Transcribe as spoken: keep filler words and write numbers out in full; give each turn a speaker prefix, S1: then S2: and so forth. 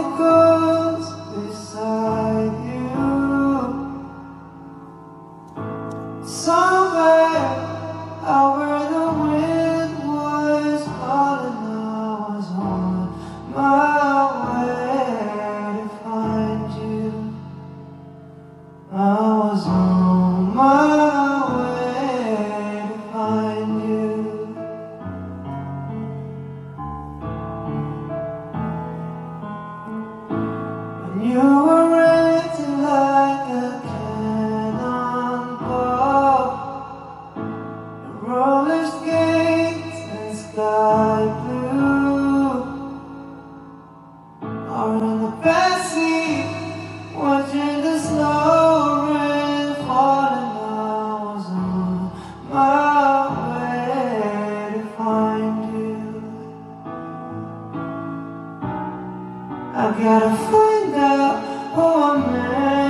S1: it goes beside you. Somewhere out where the wind was calling, I was on my way to find you. I was on my way to find you. When you were ready like a cannonball, the roller skates and sky blue, are in the backseat watching the snow rain falling. I was on my way to find you. I gotta find out who I'm